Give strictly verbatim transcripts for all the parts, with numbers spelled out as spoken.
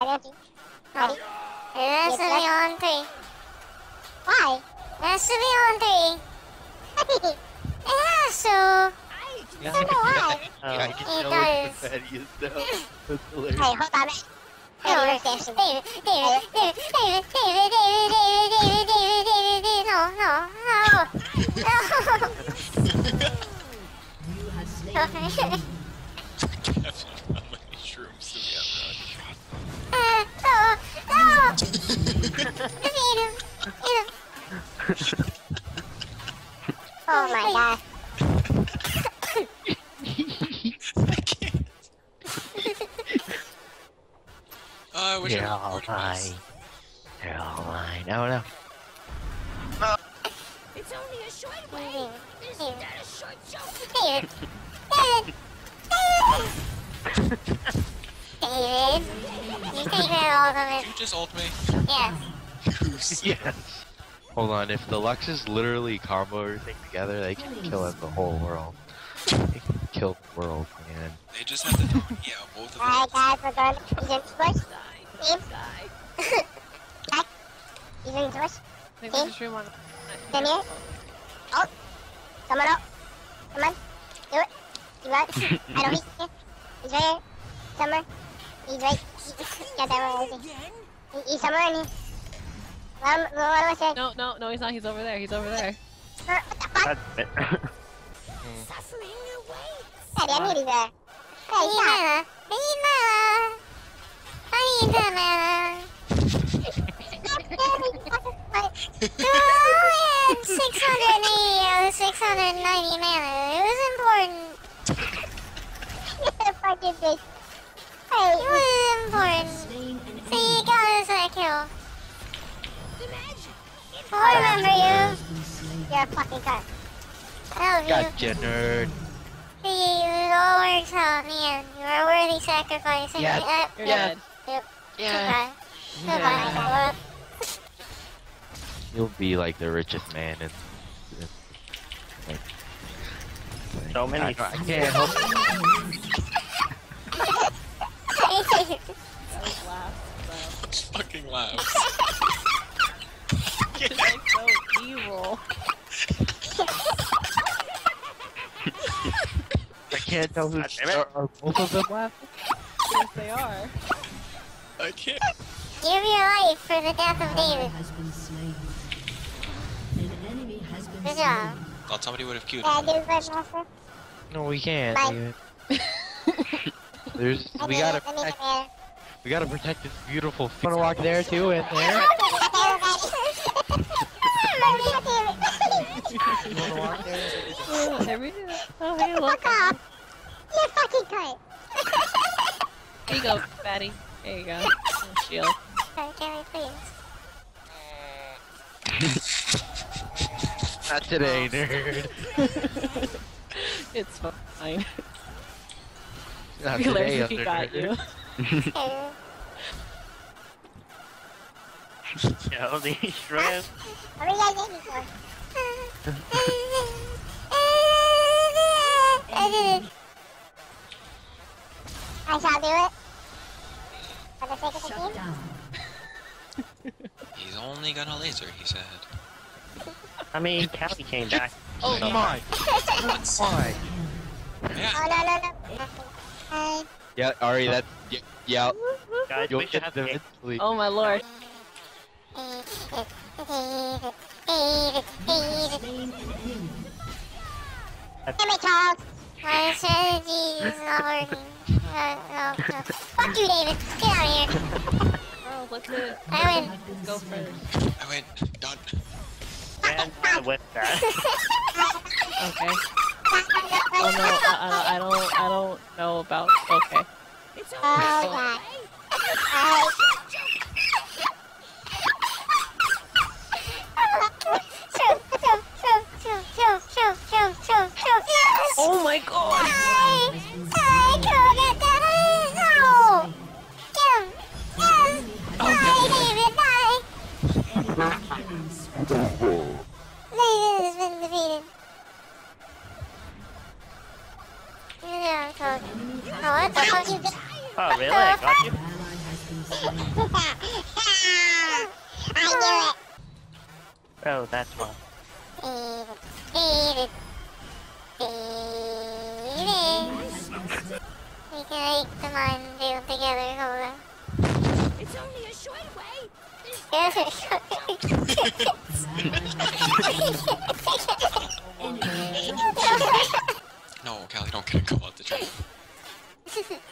Ready? Ready? It has to be on three. Why? It has to be on three. It has to. I don't know why. Yeah, I can It tell does. what that is though. That's hilarious. Hey, hold on. David, David, David, David, David, David, David, David, David, David, David, no, no, no, no. You have slain. How many shrooms do we have? Uh, no, no. Defeat him. Defeat him. Oh my god. I can't. Oh, I wish They're I all recorded mine. this. They're all mine. Oh no. It's only a short way. Is David. that a short joke? David. David. David. David. You take care of all of Did it. you just ult me? Yes. Goose. Yes. Hold on, if the Luxes literally combo everything together, they can kill the whole world. They can kill the world, man. They just have to talk. Yeah, both of them. Alright guys, we're going to season first. Team. Back. Season first. I think we should stream on. Come here. Oh. Someone up. Come on. Do it. You run. I know he's here. He's right here. Somewhere. He's right. He's got that one. He, he's somewhere in here. What, what, what was it? No, no, no, he's not. He's over there. He's over there. What the fuck? Suffering awaits. Hey, I need you there. Hey, stop. I need mana. I need the mana. Oh, yeah, six hundred eighty out of six hundred ninety mana. It was important. You're fucking bitch. Hey, it was important. So you got us that kill. I remember you. You're a fucking cunt. I love you. Gotcha, nerd. See, it all works out in the end. You're a worthy sacrifice. And Yes. Yep, You're yep, dead. Yep. Yeah. Goodbye. Goodbye. You'll be like the richest man in. in- like, So many- I, I can't help it. That was last, Those fucking laughs. so. It's like so evil. I can't tell who's. damn it. Are, are both of them laughing? Yes, they are. I can't. Give your life for the death of David. Has been slain. An enemy has been Good slain. job. Thought somebody would have queued Yeah, him. do good, Master. No, we can't. Bye. David. There's. I We need gotta it. I need protect. it, man. We gotta protect this beautiful. Wanna walk there too? In there. Okay, okay. You wanna walk there? Oh, every, oh, hey, look. Fuck off. You're fucking cunt. Here you go, fatty. There you go. Oh, shield. Sorry, can I please? Not today, nerd. It's fine. Not Be hilarious today, if he under got nerd. you. Hey. Yo, these shrooms. What are you guys aiming for? I did it. I shall do it. For the sake of the Shut team. down. He's only got a laser, he said. I mean, Callie came back. Oh, So- come on. Why? Yeah. Oh, no, no, no. Hi. Yeah, Ari, that. Yeah, yeah. Guys, You'll we should get have them to instantly. Oh my lord. David, David, David. Slain an enemy. Damn it, Charles. My strategy is not working. Uh, no, no. Fuck you, David. Get out of here. Oh, let's do it. I win. Let's go first. I went. Done. Man with that. Okay. Oh no, I, I, I don't, I don't know about. Okay. It's Oh, God. Alright. Shoot, shoot, shoot, shoot, shoot, shoot, shoot, shoot, shoot. Yes! Oh my god. I, I could get that. No! Get him! Yes! Die, David, die! David has been defeated. Yeah, so. Oh, what the fuck is this? Oh, really? I got you? I knew it. Oh, that's why. David, David, David. We can make the minefield together, hold on. It's only a short way. Yes, it's short. No, Callie, don't get a go out the train. Get it?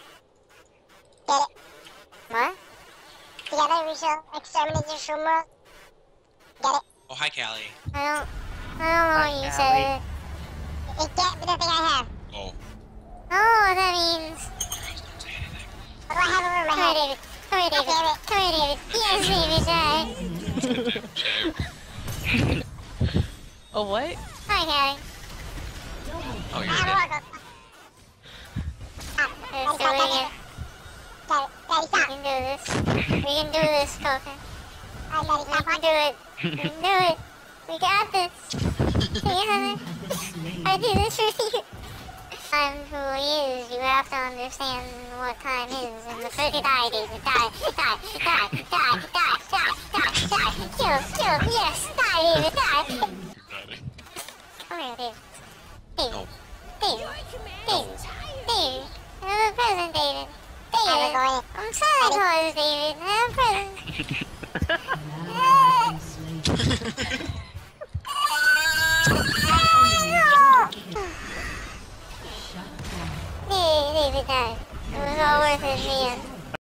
What? Together we shall exterminate the shroom world. Get it? Oh, hi, Callie. I don't, I don't know what you said. It get the thing I have. Oh. I don't know what that means. Girls, don't say anything. What do I have over my head? Come here, David. Come here, David. Come here, David. Yes, David. Oh, what? Hi, Callie. Oh, I you're have a dead. workout. Stop. Let's do it again. Daddy, Daddy, stop. We can do this. We can do this, Coca. Alright, Daddy, stop. We can do it. We can do it. We got this. Together. I do this for you. Time who he is, you have to understand what time is. And the first die, David, die, die, die, die, die, die, die, die. Kill, kill, yes, die, David, die. Come here, David. David. No. David. David. David. I have a present, David. David. I'm sorry, David. I have a present.